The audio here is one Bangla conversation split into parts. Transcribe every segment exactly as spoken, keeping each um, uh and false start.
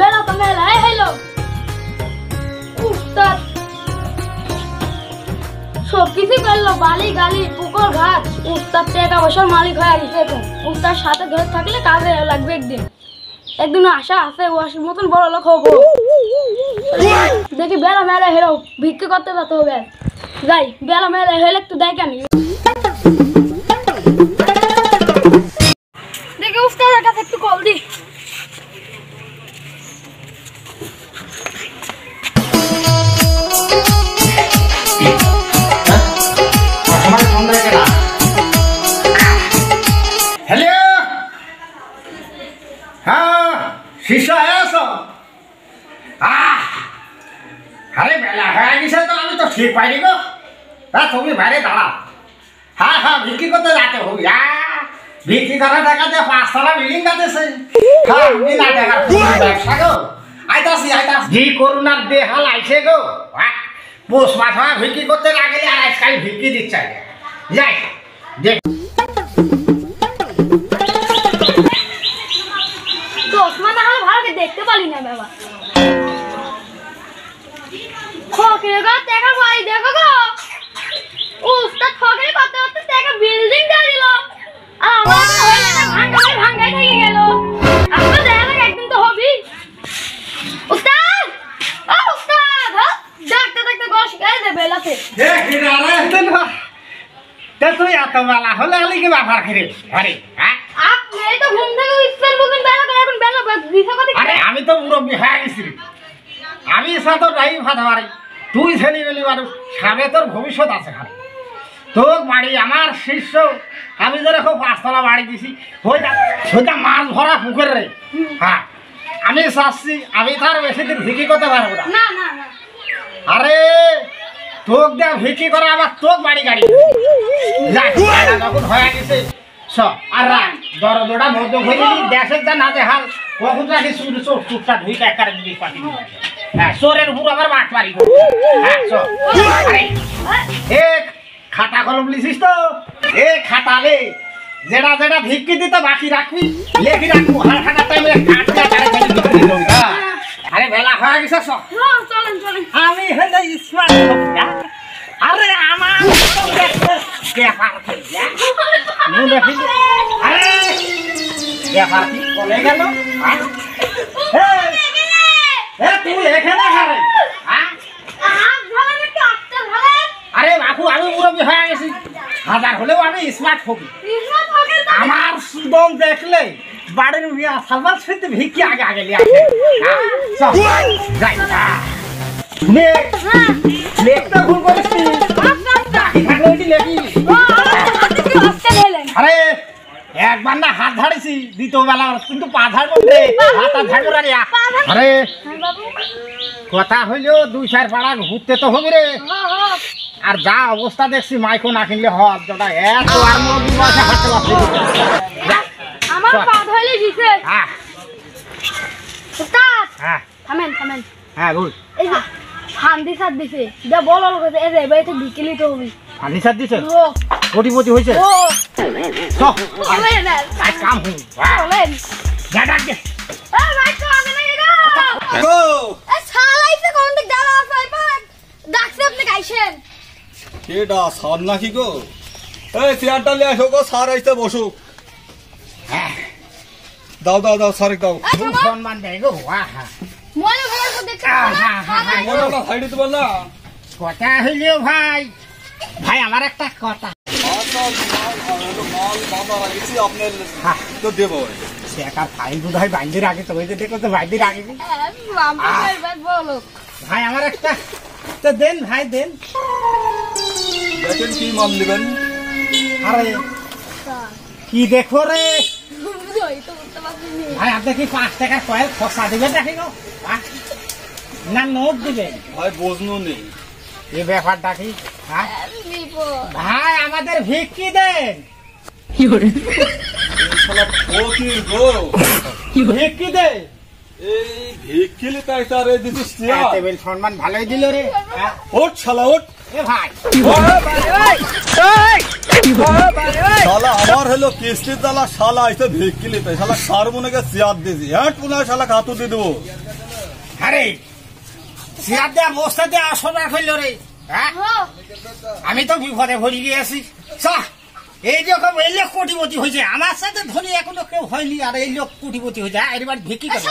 বেলা তো মেলা হইলো উস্তাদ সব কিছু করলো বালি গালি পুকুর ঘাট উস্তাদ টাকা পয়সার মালিক হয়ে গেছে উস্তাদ সাথে ধরে থাকলে কাজে লাগবে একদিন একদিন আশা আছে ওয়াসির মতন বড় লোক হবো দেখি বেলা মেলা হেরো ভিক্ষে করতে যেতে হবে যাই বেলা মেলা হলে একটু দেখে নি দেখি উস্তাদের কাছে একটু কল দি শিষ্য এসো আরে বেলা হয়ে গেছে তো আমি তো ঠিক পাইনি গো হ্যাঁ তুমি বাইরে দাঁড়াও হ্যাঁ হ্যাঁ বিক্রি করতে যাতে হবি হ্যাঁ বিক্রি করার টাকাতে পাঁচতলা বিল্ডিং কাটেছে হ্যাঁ বিনা টাকার ব্যবসা গো আইতাছি আইতাছি জি করুণার দেহাল আইছে গো হ্যাঁ পোষ মাছ হয় বিক্রি করতে না গেলে আর আজকাল বিক্রি দিচ্ছে যাই দেখ দেখতে পারি না বাবা খোকে গো টাকা বাড়ি দেখো গো উস্তাদ খোকে করতে করতে টাকা বিল্ডিং দিয়ে দিল আর আমার তো হইল না ভাঙাই ভাঙাই থেকে গেল আমরা দেখা একদিন তো হবি উস্তাদ ও উস্তাদ দেখতে দেখতে গোশ গায়ে দে বেলাতে এ কিরা রে তেন তে তুই এত বেলা হলে আলি কি ব্যাপার করে আরে হ্যাঁ আপনি তো ঘুম থেকে উঠছেন বুঝেন বেলা করে এখন বেলা দিশা কথা আরে আমি তো মুরব্বি হয়ে গেছি আমি সাথে রাই ফাটা মারি তুই ছেলে বেলি মানুষ সামনে তোর ভবিষ্যৎ আছে খালি তোর বাড়ি আমার শিষ্য আমি যেরকম পাঁচতলা বাড়ি দিছি ওইটা ওইটা মাছ ভরা পুকুর রে হ্যাঁ আমি চাচ্ছি আমি তার বেশি দিন ভিকি করতে পারবো না না না না আরে তোক দেয়া ভিকি করে আবার তোক বাড়ি গাড়ি যখন হয়ে গেছে সব আর রাখ দরদোটা মধ্য হয়ে দেশের যা না দেখাল কখন রাখি শুরু চোখ চুপটা ধুই টাকার জিনিস পাঠি হ্যাঁ চোরের উপর আবার মাঠ মারি এক খাতা কলম লিছিস তো এ খাতালে যেটা যেটা ভিক্ষি দিতে বাকি রাখবি লেখি রাখবো হার খাতা টাইমে কাটটা কাটে বিক্রি করবি আরে বেলা হয়ে গেছে সব চলেন চলেন আমি হলে স্মার্ট আরে আমার ব্যাপার আরে ব্যাপার কি বলে গেল তুই এখানে আরে বাপু আমি মুরব্বী হয়ে গেছি হাজার হলেও আমি স্মার্ট হবি আমার সুদম দেখলে বাড়ির মিয়া সালমান স্মৃতি ভিক্ষি আগে আগে লিয়ে আসে যাই লেখতে ভুল করিস আরে একবার না হাত ধাড়িছি দ্বিতীয় বেলা কিন্তু পা ধাড়বো হাত আর ধাড়বো রে আরে কথা হইলেও দুই চার পাড়া ঘুরতে তো হবে রে আর যা অবস্থা দেখছি মাইকো না কিনলে হওয়ার যেটা এত আর মুরব্বী বয়সে হাঁটতে পারছি আমার পা ধইলে দিছে হ্যাঁ উস্তাদ হ্যাঁ থামেন থামেন হ্যাঁ বল এই যে হান্দি সাত দিছে দা বল বল করে এই রে ভাই তো বিকেলি তো হবি হান্দি সাত দিছে ও কোটিপতি হইছে ও তো আরে না আজ কাম হই বলেন যা ডাক দে এ ভাই তো আগে না গো গো এ ছালাইছে কোন দিক দাঁড়া আছে পাক ডাকছে আপনি গাইছেন কেডা সার নাকি গো এই চেয়ারটা নিয়ে আসো গো স্যার আইতে বসুক দাও দাও দাও স্যার দাও সম্মান দেয় গো ওয়া হ্যাঁ মনে ভালো তো দেখছ হ্যাঁ হ্যাঁ হ্যাঁ মনে না সাইডে তো বল না কথা হইলেও ভাই ভাই আমার একটা কথা মাল বাবা রাখছি আপনার হ্যাঁ তো দেবো সেটা ফাইল বুধাই বাইন্দির আগে তো ওই যে দেখো তো বাইন্দির আগে মামা ভাই বলো ভাই আমার একটা তো দেন ভাই দেন দেখেন কি মাল নেবেন আরে কি দেখো রে বুঝই তো করতে পারছি ভাই আপনি কি পাঁচ টাকা কয়েল খসা দিবেন নাকি গো না নোট দিবেন ভাই বুঝনো নেই এই ব্যাপারটা কি হ্যাঁ নিবো ভাই আমাদের ভিক্ষি দেন কি করে শালা ফকির গো ভিক্ষি দে এই ভিক্ষিলি তাই তারে দিছিস না টেবিল সম্মান ভালোই দিল রে ওঠ শালা ওঠ এ ভাই শালা আমার হলো কিস্তির দালা শালা আইসে ভিক্ষিলি তাই শালা সার মনে কে চেয়ার দিছি হ্যাঁ পুনা শালা খাতু দিয়ে দেবো আরে সিয়ার দেয়া বস্তা দেয়া আসবার হইল রে হ্যাঁ হ্যাঁ আমি তো বিপদে ভরি গিয়েছি চাহ এই রকম এই লোক কোটিপতি হয়েছে আমার সাথে ধনী এখনো কেউ হয়নি আর এই লোক কোটিপতি হয়ে যায় এবার ভিকি করে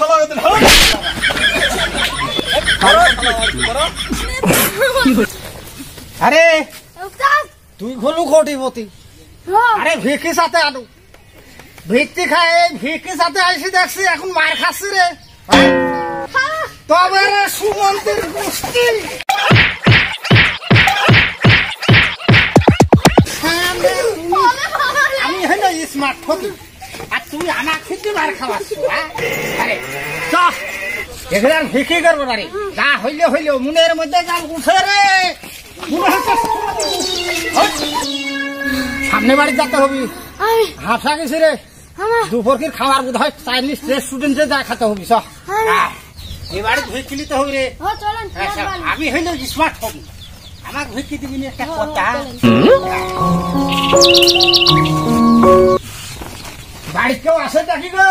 আরে উস্তাদ তুই হলু কোটিপতি হ্যাঁ আরে ভিকি সাথে আলু ভিত্তি খায় এই ভিকি সাথে আইসি দেখছি এখন মার খাচ্ছি রে তবে রে সুমন্তের গোষ্ঠী আমি হইল স্মার্ট ফোন আর তুই আমার ক্ষেত্রে মার খাওয়াচ্ছ আরে চল এখানে আর ভিকি করবো না রে যা হইলে হইল মনের মধ্যে যান উঠে রে মনে হচ্ছে সামনে বাড়ি যেতে হবে আমি হাফসা গেছি রে আমার দুপুরকির খাবার বোধ হয় চাইনিজ রেস্টুরেন্টে যা খেতে হবে সব হ্যাঁ। এবারে ভিকি নিতে হবে রে ও চলেন আচ্ছা, চলেন আমি হইল স্মার্ট ফোন আমার ভিকি দিবি একটা কথা বাড়ি কেউ আসে দেখি গো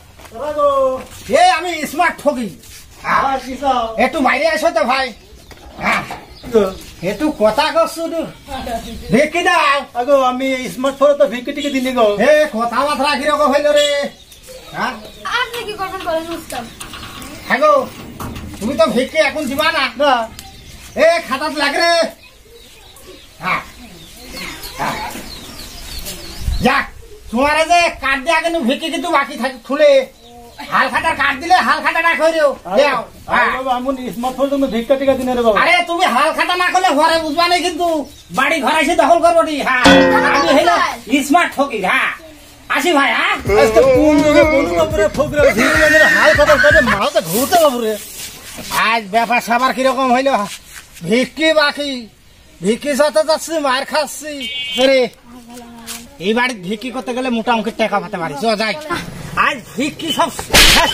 এ আমি স্মার্ট ঠকি একটু বাইরে আসো তো ভাই হ্যাঁ একটু কথা করছো ভিকি দাও আগো আমি স্মার্টফোন তো ভিকি টিকে দিনি গো এ কথা বার্তা কিরকম হইল রে হ্যাঁ আপনি কি করবেন বলেন উস্তাদ হ্যাঁ গো তুমি তো ভিকি এখন দিবা না না এ খাতাত লাগ রে হ্যাঁ হ্যাঁ। যাক তোমার এই যে কার্ড দেওয়া কিন্তু ভিকি কিন্তু বাকি থাকে খুলে হাল খাটা কার্ড দিলে হাল খাটা না করে দেও হ্যাঁ। আমি স্মার্টফোন তুমি ভিক্ষা টিকা দিনে রে বাবা আরে তুমি হাল খাটা না করলে ঘরে বুঝবা না কিন্তু বাড়ি ঘর এসে দখল করবো নি হ্যাঁ আমি হইলো স্মার্ট ফকির হ্যাঁ আসি ভাই হ্যাঁ আজকে কোন দিকে বলু বাবুরে ফকরে ধীরে ধীরে হাল কথা করে মাথা ঘুরতে বাবুরে আজ ব্যাপার সাবার কিরকম হইলো ভিকি বাকি ভিকি সাথে যাচ্ছি মার খাচ্ছি রে এই বাড়ি ভিকি করতে গেলে মোটা অঙ্কের টাকা পাতে পারি চ যাই আজ ভিকি সব শেষ।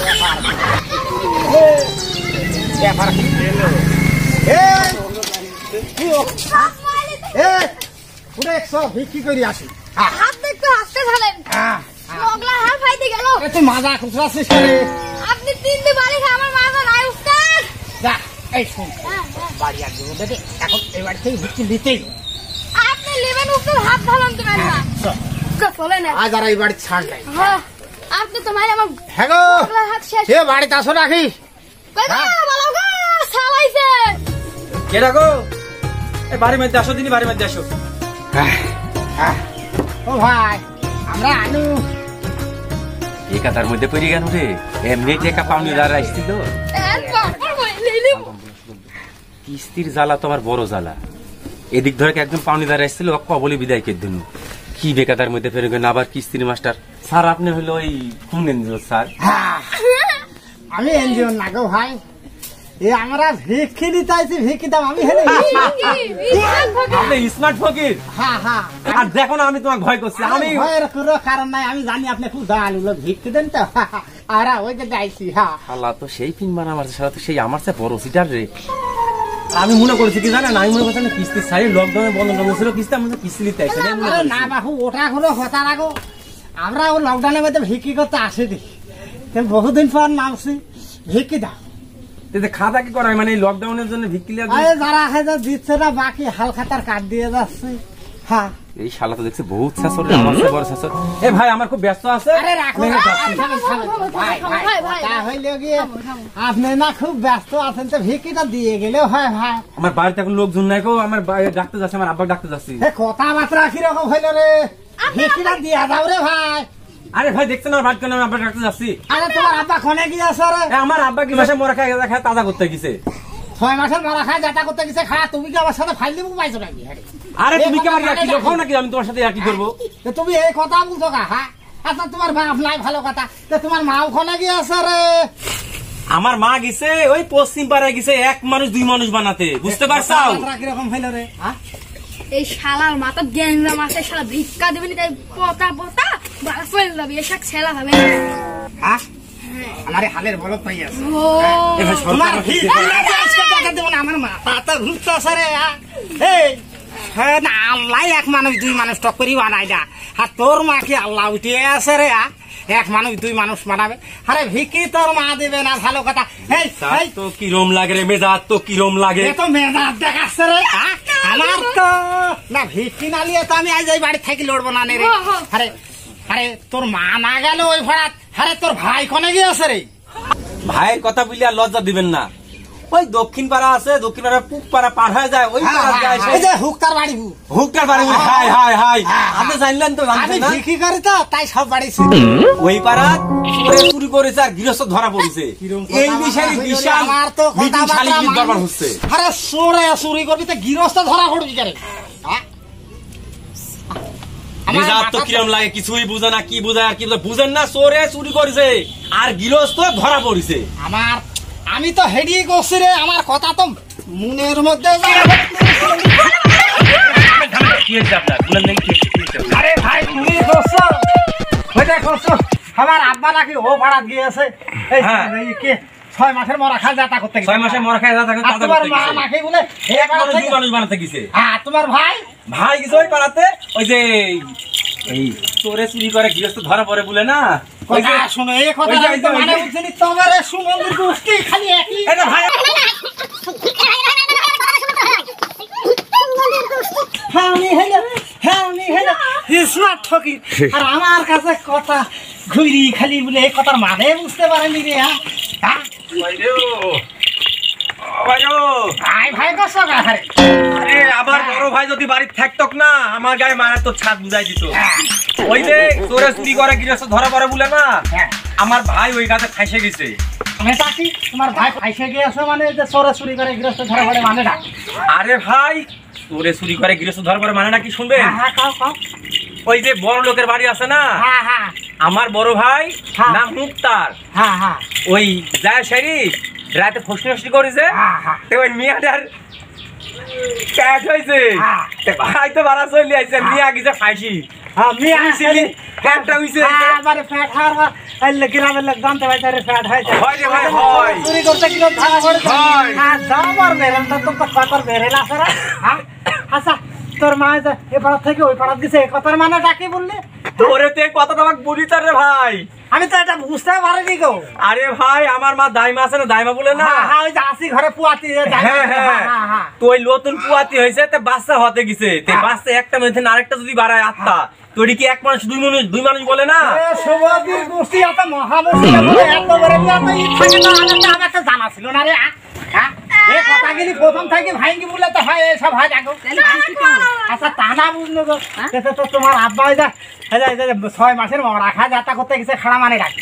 ব্যাপার কি হলো? এই, কি ও? এই, উঠে একশো ভিকি করে আসি হ্যাঁ, হাত দেখতে হাসতে থাকেন হ্যাঁ, হ্যাঁ। ওগলা হাল ফাইতে গেল এ তুই মাজা খুচরাছিস রে আপনি তিন দিন বাড়ি খায় আমার মাথা নাই উস্তাদ যা এই শুন হ্যাঁ, হ্যাঁ। বাড়ি আর দেবো দেখে এখন এই বাড়ি থেকে ভিকি দিতেই আপনি নেবেন উস্তাদ হাত ঢালান তো না চল। চলে না আজ আর এই বাড়ি ছাড় নাই হ্যাঁ আপনি তো মাই আমার হ্যাঁ গো ওগলা হাত শেষ সে বাড়িতে আসো নাকি কই গো হ্যাঁ। ভালো গো সালাইছে কেডা গো এই বাড়ির মধ্যে আসো দিনি বাড়ির মধ্যে আসো ও ভাই আমরা আলু এই কাতার মধ্যে পড়ে গেল রে এমনি টেকা পাওনি দাঁড়া আসছিল এর বাপর বই লিলি কিস্তির জ্বালা তো আমার বড় জ্বালা এদিক ধরে একদম পাওনি দাঁড়া আসছিল কবলে বিদায় কে দিন কি বেকাতার মধ্যে ফেরে গেল আবার কিস্তির মাস্টার স্যার আপনি হলো ওই কোন এনজিও স্যার হ্যাঁ, আমি এনজিও না গো ভাই এ আমরা ভিক্ষি দিতে আইছি ভিক্ষি দাম আমি হেলে আপনি স্মার্ট ফকির হ্যাঁ হ্যাঁ আর দেখো না আমি তোমাকে ভয় করছি আমি ভয়ের কোনো কারণ নাই আমি জানি আপনি খুব দাঁড়ালু লোক ভিক্ষি দেন তো আর ওই যে যাইছি হ্যাঁ আল্লাহ তো সেই পিন মারা আমার সারা তো সেই আমার চেয়ে বড় সিটার রে আমি মনে করছি কি জানেন আমি মনে করছি না কিস্তির সাইড লকডাউনে বন্ধ বন্ধ ছিল কিস্তি আমি কিস্তি নিতে আসছি আমি মনে আরে করছি। না বাবু ওটা কোনো কথা রাখো আমরা ও লকডাউনের মধ্যে ভিক্ষি করতে আসি দেখি বহুদিন পর নামছি ভিক্ষি দাও এতে খাতা কি করায় মানে লকডাউনের জন্য ভিক্ষি লিয়া আরে যারা খাইতে দিচ্ছে না বাকি হাল খাতার কাট দিয়ে যাচ্ছে হ্যাঁ এই শালা তো দেখছি বহুত শাসর রে আমার চেয়ে বড় শাসর এ ভাই আমার খুব ব্যস্ত আছে আরে রাখো আমি না, যাচ্ছি। থামেন, থামেন, ভাই, ভাই, কথা হইলে গিয়ে আপনি না খুব ব্যস্ত আছেন তো ভিকিটা দিয়ে গেলেও হয় ভাই আমার বাড়িতে এখন লোকজন নাই গো আমার বা- ডাকতে যাচ্ছে আমার আব্বা ডাকতে যাচ্ছি এ কথাবার্তা কিরকম হইল রে ভিকিটা দিয়া দাও রে ভাই আরে ভাই দেখছেন আমার বাড়িতে আমি আব্বা ডাকতে যাচ্ছি আরে তোমার আব্বা খনে গিয়েছে রে এ, আমার আব্বা কি মাসে মরা খায় খায় তাজা করতে গেছে ছয় মাসের মারা খায় যাতা করতে গেছে খা তুমি কি আমার সাথে ফাইল দিব পাইছো নাকি হ্যাঁ আরে তুমি কি আমার এ, একই লোক হও নাকি আমি তোমার সাথে একই করবো তো তুমি এই কথা বলছো কা হ্যাঁ আচ্ছা তোমার বাপ নাই ভালো কথা তো তোমার মাও খনে গিয়েছে রে আমার মা গেছে ওই পশ্চিম পাড়ায় গেছে এক মানুষ দুই মানুষ বানাতে বুঝতে পারছো কথাবার্তা কিরকম হইল রে হ্যাঁ এই শালার মাথা গেঞ্জা মাসে শালা ভিক্ষা দেবেনি তাই পতা পতা বালা ফেল যাবে এসব ছেলা হবে হ্যাঁ আমার এই হালের বলত পাই আছে ও এ ভাই তোমার সরকার ভিক্ষা লাগে আজকে টাকা দেব না আমার মাথা ঘুরতেছে রে হ্যাঁ? এই হ্যাঁ না আল্লাহ এক মানুষ দুই মানুষ টক করি বানাই দা আর তোর মা কি আল্লাহ উঠে আছে রে হ্যাঁ? এক মানুষ দুই মানুষ মানাবে। আরে ভিকি তোর মা দেবে না, ভালো কথা। এই এই তো কিরম লাগে রে মেজাজ, তো কিরম লাগে? এ তো মেজাজ দেখাচ্ছে রে। হ্যাঁ? আমার তো না ভিকি না নিয়ে তো আমি আজ এই বাড়ি থেকে লড়বো না রে। আরে আরে তোর মা না গেল ওই ভাড়াত, আরে তোর ভাই কোনে গিয়েছে রে? ভাইয়ের কথা বলি আর লজ্জা দিবেন না। ওই দক্ষিণ পাড়া আছে, দক্ষিণ পাড়া পুক পাড়া পার হয়ে যায়, ওই পাড়া যায় সে। এই যে হুকতার বাড়ি বু হুকটার বাড়ি বলে হাই হাই হাই। আপনি জানলেন তো, আমি জানতেন না? ভিকি করি তো তাই সব বাড়ি ওই পাড়া চোরে চুরি করেছে আর গৃহস্থ ধরা পড়েছে। এই বিষয়ে বিশাল আমার তো মিটিং শালিগির দরবার হচ্ছে। আরে চোরে চুরি করবি তো গৃহস্থ ধরা পড়বি কেন? হ্যাঁ? আমার মেজাজ তো মাথা- কিরম লাগে কিছুই বুঝে না, কি বুঝায় আর কি বুঝায়? বুঝেন না, চোরে চুরি করেছে আর গৃহস্থ ধরা পড়েছে। আমার আমি তো হেডিয়ে করছি রে, আমার কথা তো মনের মধ্যে কি হয়েছে আপনার? বলেন দেখি কি হয়েছে, কি হয়েছে আপনার? আরে ভাই তুমি করছো ওইটা করছো। আমার আব্বা নাকি ও ভাড়া গিয়েছে এই হ্যাঁ। এই কে ছয় মাসের মরা খাল যাতা করতে গেছে। ছয় মাসে মরা খায় যাতা আর করতে তোমার মা গেছে। নাকি বলে এক মানুষ দুই মানুষ বানাতে গেছে। হ্যাঁ তোমার ভাই ভাই গেছে ওই পাড়াতে, ওই যে এই চোরে চুরি করে গৃহস্থ ধরা পড়ে বলে না, ওই যে কথা শুনো এই কথা ওই যে- আমি তো ওই যে- মানে বুঝিনি তোমার সুমন্দির গোষ্ঠী খালি একই। এটা ভাই হ্যাঁ উনি হইলো হ্যাঁ উনি হইলো স্মার্ট ঠকি। আর আমার কাছে কথা ঘুরি খালি বলে এই কথার মানে বুঝতে পারেনি রে। হ্যাঁ হ্যাঁ ভাইরো, ভাইরো। ভাই ভাই করছো কাহারে? আরে আবার বড় ভাই যদি বাড়িতে থাকতক না, আমার গায়ে মায়ের তো ছাদ বুঝাই দিত। ওই যে চোরে চুরি করে গৃহস্থ ধরা পড়ে বলে না, হ্যাঁ আমার ভাই ওই কাজে ফাঁসে গেছে। মেটা কি তোমার ভাই ফাইসে গিয়েছো মানে যে চোরে চুরি করে গৃহস্থ ধরা পড়ে মানে না? আরে ভাই চোরে চুরি করে গৃহস্থ ধরা পড়ে মানে না কি শুনবেন? হ্যাঁ হ্যাঁ কাও কাও ওই যে বড় লোকের বাড়ি আছে না, হ্যাঁ হ্যাঁ আমার বড় ভাই হ্যাঁ। নাম মুক্তার, হ্যাঁ হ্যাঁ ওই যায় শরীফ রাতে ফসলি ফসলি করেছে, হ্যাঁ হ্যাঁ তো ওই মিয়াটার ক্যাট হয়েছে। হ্যাঁ। তো ভাই তো বাড়া চলে আসছে, মিয়া গেছে ফাঁসি। আমি ছিলি ক্যাটটা হয়েছে। আমারে ফ্যাট হার আইলে গ্রামের লোক জানতে পারছে রে ফ্যাট হয়েছে। হয় রে ভাই, হয়। চুরি করতে গেলে ধরা পড়ে হয়। হ্যাঁ যাবার বেরেন তো তো কতর বেরেল আছে রে। হ্যাঁ আচ্ছা তোর মা যে এ পাড়া থেকে ওই পাড়া গেছে এই কথার মানে ডাকি বললি? তোরে তে কত টাকা বলি তার রে ভাই। আমি তো এটা বুঝতে পারিনি গো। আরে ভাই আমার মা দাইমা আছে না, দাইমা বলে না, হ্যাঁ হ্যাঁ ওই যে আসি ঘরে পুয়াতি যে যায়। হ্যাঁ হ্যাঁ হ্যাঁ হ্যাঁ তো ওই নতুন পুয়াতি হয়েছে, তো বাচ্চা হতে গেছে, তো হ্যাঁ। বাচ্চা একটা মেয়েছে আরেকটা যদি বাড়ায় আত্মা, তো ওটি কি এক মানুষ দুই মানুষ দুই মানুষ বলে না? এ শুভদীর গোষ্ঠী এত মহামুষ্টি বলে এত বড় এত ই থাকে না, আমার তো আমার তো জানা ছিল না রে। হ্যাঁ এই কথাগুলি প্রথম থেকে ভাইঙ্গি বলে তো হয় এসব হয় দেখো। আচ্ছা তা না বুঝলো গো, তো তো তোমার আব্বা ওই যা এই যে- এই যে ছয় মাসের মরা খা যাতা করতে গেছে খাড়া মানে ডাকি।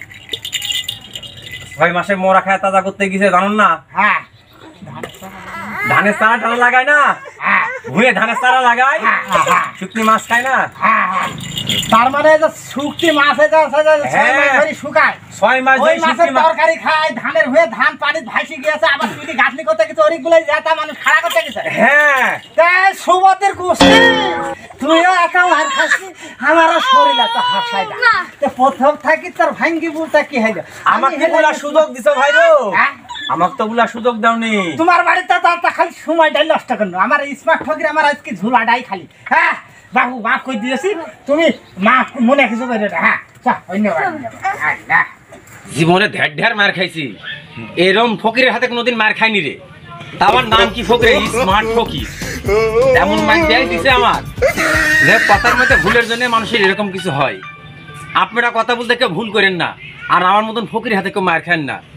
ছয় মাসে মরা খায় তাজা করতে গেছে জানুন না, হ্যাঁ ধানের চারা টানা লাগায় না, হ্যাঁ ভুঁয়ে ধানের চারা লাগায়, হ্যাঁ, হ্যাঁ। শুকনি মাছ খায় না, হ্যাঁ হ্যাঁ তার মানে এই যে শুকতি মাছ এই যে আছে যে ছয় মাস হ্যাঁ। ধরে শুকায় ছয় মাস ওই ধরে মাছের শুকনি মাছ। তরকারি খায়, ধানের হয়ে ধান পানি ভাসি গিয়েছে, আবার তুই গাছলি করতে গেছে ওরিকগুলো যাতা মানুষ খাড়া করতে গেছে। হ্যাঁ তাই সুবতের গোষ্ঠী তুইও একা মার খাচ্ছি, আমারও শরীর এত হাসাই না। তো প্রথম থাকি তোর ভাঙ্গি বলতে কি হইল? আমাকে বলা সুযোগ দিছো ভাই রো, হ্যাঁ? আমাকে তো বলা সুযোগ দাওনি। তোমার বাড়িতে তো তা খালি সময়টাই নষ্ট করলো, আমার স্মার্ট ফকির আমার আজকে ঝুলাটাই খালি। হ্যাঁ বাবু মাফ করে দিয়েছি, তুমি মা মনে কিছু করে না। হ্যাঁ চা অন্য বাড়ি যাবো। হ্যাঁ, হ্যাঁ। জীবনে ঢের ঢের মার খাইছি, এরম ফকিরের হাতে কোনোদিন মার খাইনি রে। তা আমার নাম কি ফকির? স্মার্ট ফকির। এমন মার দেয় দিছে আমার যে কথার মধ্যে ভুলের জন্য মানুষের এরকম কিছু হয়। আপনারা কথা বলতে কেউ ভুল করেন না, আর আমার মতন ফকির হাতে কেউ মার খান না।